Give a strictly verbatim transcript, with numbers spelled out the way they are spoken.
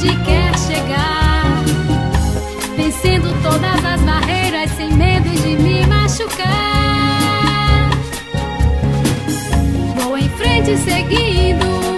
onde quer chegar, vencendo todas as barreiras sem medo de me machucar. Vou em frente seguindo